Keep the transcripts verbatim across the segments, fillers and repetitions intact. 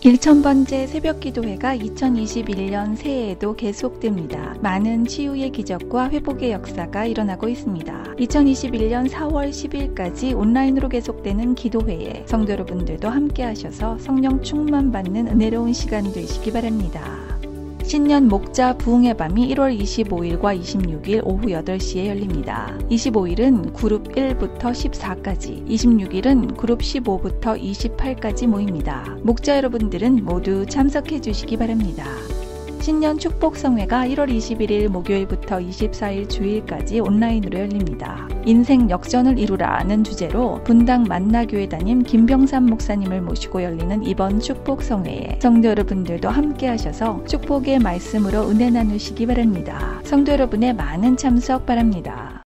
천 번째 새벽기도회가 이천이십일 년 새해에도 계속됩니다. 많은 치유의 기적과 회복의 역사가 일어나고 있습니다. 이천이십일 년 사월 십일까지 온라인으로 계속되는 기도회에 성도 여러분들도 함께 하셔서 성령 충만 받는 은혜로운 시간 되시기 바랍니다. 신년 목자 부흥의 밤이 일월 이십오일과 이십육일 오후 여덟 시에 열립니다. 이십오일은 그룹 일부터 십사까지, 이십육일은 그룹 십오부터 이십팔까지 모입니다. 목자 여러분들은 모두 참석해 주시기 바랍니다. 신년 축복성회가 일월 이십일일 목요일부터 이십사일 주일까지 온라인으로 열립니다. 인생 역전을 이루라는 주제로 분당 만나교회 담임 김병삼 목사님을 모시고 열리는 이번 축복성회에 성도 여러분들도 함께 하셔서 축복의 말씀으로 은혜 나누시기 바랍니다. 성도 여러분의 많은 참석 바랍니다.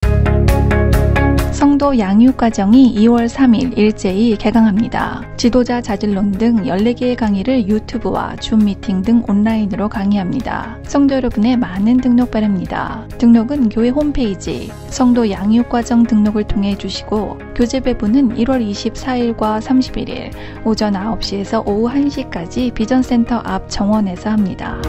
성도 양육과정이 이월 삼일 일제히 개강합니다. 지도자 자질론 등 열네 개의 강의를 유튜브와 줌 미팅 등 온라인으로 강의합니다. 성도 여러분의 많은 등록 바랍니다. 등록은 교회 홈페이지 성도 양육과정 등록을 통해 해주시고 교재 배부는 일월 이십사일과 삼십일일 오전 아홉 시에서 오후 한 시까지 비전센터 앞 정원에서 합니다.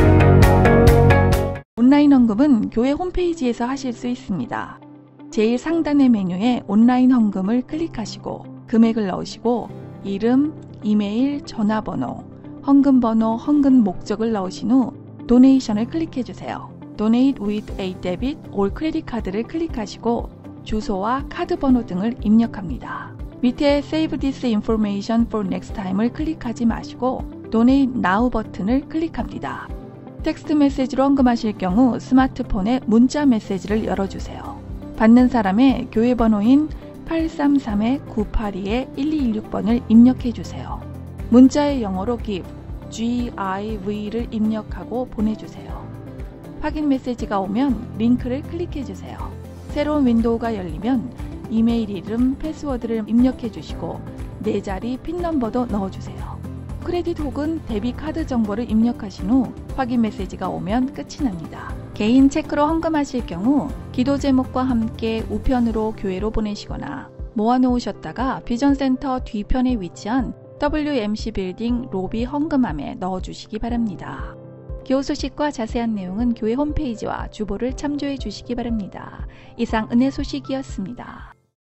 온라인 헌금은 교회 홈페이지에서 하실 수 있습니다. 제일 상단의 메뉴에 온라인 헌금을 클릭하시고 금액을 넣으시고 이름, 이메일, 전화번호, 헌금 번호, 헌금 목적을 넣으신 후 도네이션을 클릭해주세요. Donate with a debit or credit card를 클릭하시고 주소와 카드 번호 등을 입력합니다. 밑에 Save this information for next time을 클릭하지 마시고 Donate now 버튼을 클릭합니다. 텍스트 메시지로 헌금하실 경우 스마트폰에 문자 메시지를 열어주세요. 받는 사람의 교회 번호인 팔삼삼 구팔이 일이일육 번을 입력해 주세요. 문자의 영어로 give, G-I-V를 입력하고 보내주세요. 확인 메시지가 오면 링크를 클릭해 주세요. 새로운 윈도우가 열리면 이메일 이름, 패스워드를 입력해 주시고 네 자리 핀 넘버도 넣어주세요. 크레딧 혹은 데뷔 카드 정보를 입력하신 후 확인 메시지가 오면 끝이 납니다. 개인 체크로 헌금하실 경우 기도 제목과 함께 우편으로 교회로 보내시거나 모아놓으셨다가 비전센터 뒤편에 위치한 더블유엠씨 빌딩 로비 헌금함에 넣어주시기 바랍니다. 기호 소식과 자세한 내용은 교회 홈페이지와 주보를 참조해 주시기 바랍니다. 이상 은혜 소식이었습니다.